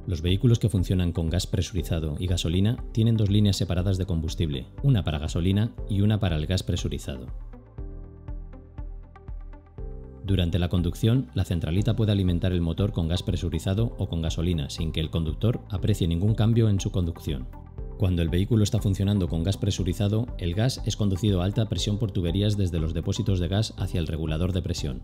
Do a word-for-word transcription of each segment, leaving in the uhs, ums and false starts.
Los vehículos que funcionan con gas presurizado y gasolina tienen dos líneas separadas de combustible, una para gasolina y una para el gas presurizado. Durante la conducción, la centralita puede alimentar el motor con gas presurizado o con gasolina sin que el conductor aprecie ningún cambio en su conducción. Cuando el vehículo está funcionando con gas presurizado, el gas es conducido a alta presión por tuberías desde los depósitos de gas hacia el regulador de presión.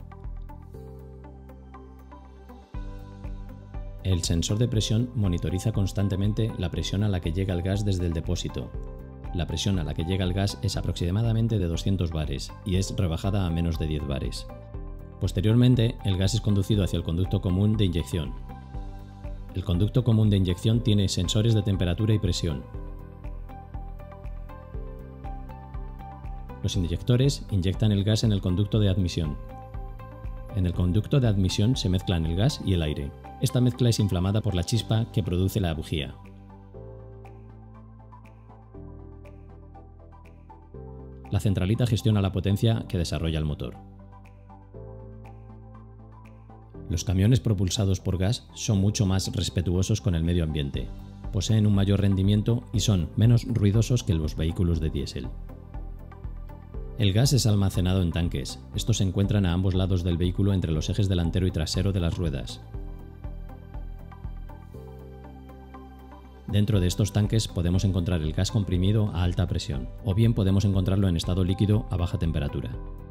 El sensor de presión monitoriza constantemente la presión a la que llega el gas desde el depósito. La presión a la que llega el gas es aproximadamente de doscientos bares y es rebajada a menos de diez bares. Posteriormente, el gas es conducido hacia el conducto común de inyección. El conducto común de inyección tiene sensores de temperatura y presión. Los inyectores inyectan el gas en el conducto de admisión. En el conducto de admisión se mezclan el gas y el aire. Esta mezcla es inflamada por la chispa que produce la bujía. La centralita gestiona la potencia que desarrolla el motor. Los camiones propulsados por gas son mucho más respetuosos con el medio ambiente, poseen un mayor rendimiento y son menos ruidosos que los vehículos de diésel. El gas es almacenado en tanques. Estos se encuentran a ambos lados del vehículo entre los ejes delantero y trasero de las ruedas. Dentro de estos tanques podemos encontrar el gas comprimido a alta presión, o bien podemos encontrarlo en estado líquido a baja temperatura.